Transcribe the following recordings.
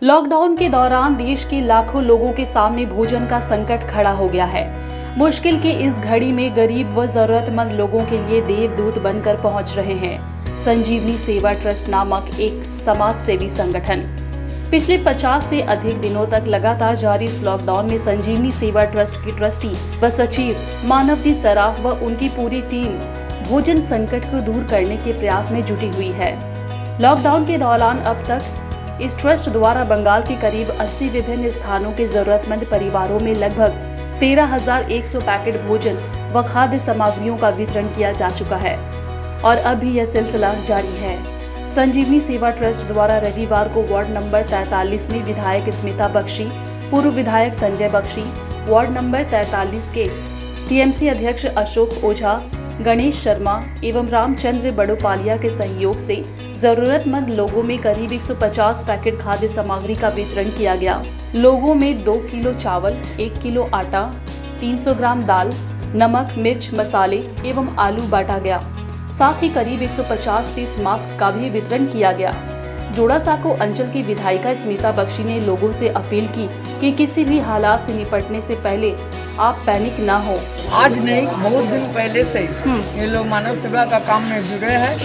Lockdown के दौरान देश के लाखों लोगों के सामने भोजन का संकट खड़ा हो गया है। मुश्किल की इस घड़ी में गरीब व जरूरतमंद लोगों के लिए देवदूत बनकर पहुंच रहे हैं संजीवनी सेवा ट्रस्ट नामक एक समाज सेवी संगठन। पिछले 50 से अधिक दिनों तक लगातार जारी इस लॉकडाउन में संजीवनी सेवा ट्रस्ट की ट्रस्टी व सचिव मानवजी सराफ व उनकी पूरी टीम भोजन संकट को दूर करने के प्रयास में जुटी हुई है। लॉकडाउन के दौरान अब तक इस ट्रस्ट द्वारा बंगाल के करीब 80 विभिन्न स्थानों के जरूरतमंद परिवारों में लगभग 13,100 पैकेट भोजन व खाद्य सामग्रियों का वितरण किया जा चुका है और अब भी यह सिलसिला जारी है। संजीवनी सेवा ट्रस्ट द्वारा रविवार को वार्ड नंबर 43 में विधायक स्मिता बख्शी, पूर्व विधायक संजय बख्शी, वार्ड नंबर 43 के टीएमसी अध्यक्ष अशोक ओझा, गणेश शर्मा एवं रामचंद्र बड़ोपालिया के सहयोग से जरूरतमंद लोगों में करीब 150 पैकेट खाद्य सामग्री का वितरण किया गया। लोगों में 2 किलो चावल, 1 किलो आटा, 300 ग्राम दाल, नमक, मिर्च, मसाले एवं आलू बांटा गया। साथ ही करीब 150 पीस मास्क का भी वितरण किया गया। जोड़ासांको अंचल की विधायिका स्मिता बख्शी ने लोगों से अपील की कि किसी भी हालात से निपटने से पहले आप पैनिक ना हो। आज नहीं, बहुत दिन पहले से ये लोग मानव सेवा का काम में जुड़े हैं।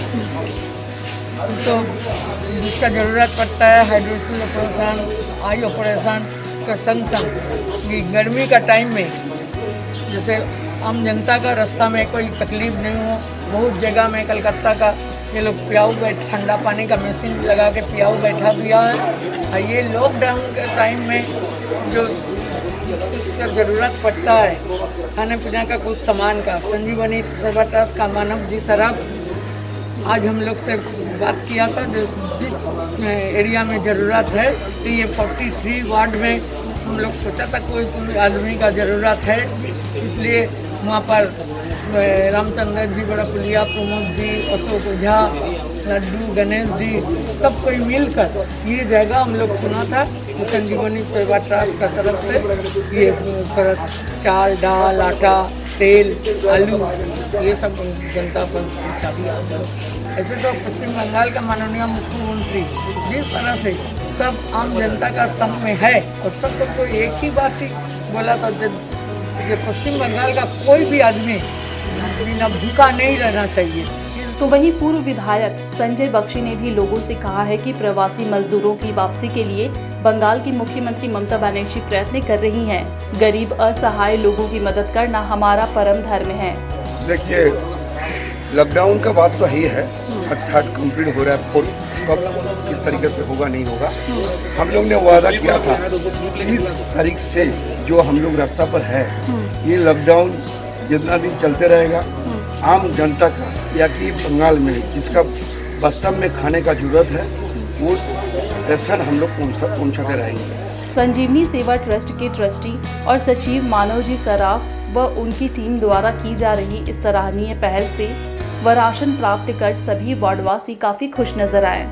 तो जिसका ज़रूरत पड़ता है हाइड्रोसिल ऑपरेशन, आई ऑपरेशन का संग संग गर्मी का टाइम में जैसे आम जनता का रास्ता में कोई तकलीफ नहीं हो, बहुत जगह में कलकत्ता का ये लोग पियाऊ ठंडा पानी का मशीन लगा के पियाऊ बैठा दिया है। और ये लॉकडाउन के टाइम में जो जिसका ज़रूरत पड़ता है खाने पीने का कुछ सामान का, संजीवनी सेवा ट्रस्ट का मानवजी सराफ आज हम लोग से बात किया था। जो जिस एरिया में ज़रूरत है तो ये 43 वार्ड में हम लोग सोचा था कोई आदमी का ज़रूरत है, इसलिए वहाँ पर रामचंद्र जी बड़ोपालिया, प्रमोद जी, अशोक ओझा, लड्डू, गणेश जी सब कोई मिलकर ये जगह हम लोग चुना था। संजीवनी सेवा ट्रस्ट का तरफ से ये चावल, दाल, आटा, तेल, आलू ये सब जनता पर पहुँचा दिया। ऐसे तो पश्चिम बंगाल का माननीय मुख्यमंत्री जिस तरह से सब आम जनता का संग में है और सबको एक ही बात ही बोला था कि पश्चिम बंगाल का कोई भी आदमी बिना भूखा नहीं रहना चाहिए। तो वहीं पूर्व विधायक संजय बख्शी ने भी लोगों से कहा है कि प्रवासी मजदूरों की वापसी के लिए बंगाल की मुख्यमंत्री ममता बनर्जी प्रयत्न कर रही हैं। गरीब असहाय लोगों की मदद करना हमारा परम धर्म है। देखिए, लॉकडाउन का बात तो ही है, थर्ड कंप्लीट हो रहा है, कब किस तरीके से होगा नहीं होगा। हम लोग ने वादा किया था 30 तारीख से जो हम लोग रास्ता पर है, ये लॉकडाउन जितना दिन चलते रहेगा आम जनता का या कि बंगाल में जिसका वास्तव में खाने का जरूरत है वो राशन हम लोग पहुँचाते रहेंगे। संजीवनी सेवा ट्रस्ट के ट्रस्टी और सचिव मानवजी सराफ व उनकी टीम द्वारा की जा रही इस सराहनीय पहल से व राशन प्राप्त कर सभी वार्डवासी काफी खुश नजर आए।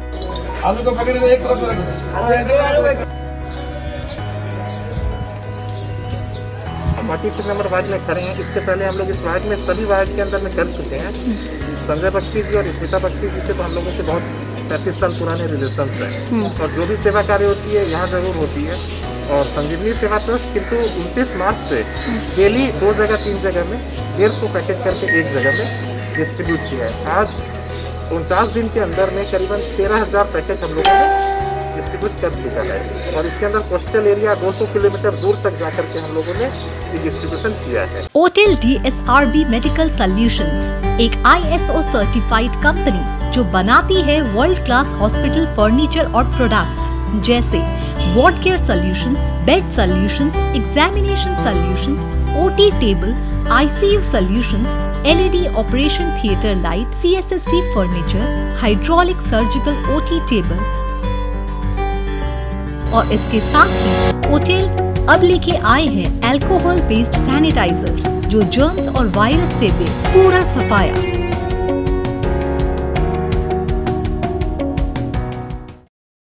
पार्टी नंबर वार्ड में खड़े हैं। इसके पहले हम लोग इस वार्ड में सभी वार्ड के अंदर में कर चुके हैं। संजय बख्शी जी और स्मिता बख्शी जी से तो हम लोगों के बहुत 35 साल पुराने रिलेशन हैं और जो भी सेवा कार्य होती है यहाँ जरूर होती है। और संजीवनी सेवा ट्रस्ट किंतु 29 मार्च से डेली 2 जगह 3 जगह में 150 पैकेट करके एक जगह में डिस्ट्रीब्यूट किया है। आज 49 दिन के अंदर में करीबन 13,000 पैकेट हम लोगों ने डिस्ट्रीब्यूट कर चुका है और इसके अंदर कोस्टल एरिया 200 किलोमीटर दूर तक जाकर के हम लोगों ने ये डिस्ट्रीब्यूशन किया है। ओटेल DSRB मेडिकल सॉल्यूशंस एक ISO सर्टिफाइड कंपनी जो बनाती है वर्ल्ड क्लास हॉस्पिटल फर्नीचर और प्रोडक्ट्स जैसे ward care solutions, bed solutions, examination solutions, OT table, ICU solutions, LED operation theatre light, CSSD furniture, hydraulic surgical OT table और इसके साथ ही ओटेल अब लेके आए हैं अल्कोहल बेस्ड सैनिटाइजर्स जो जर्म्स और वायरस से दे पूरा सफाया।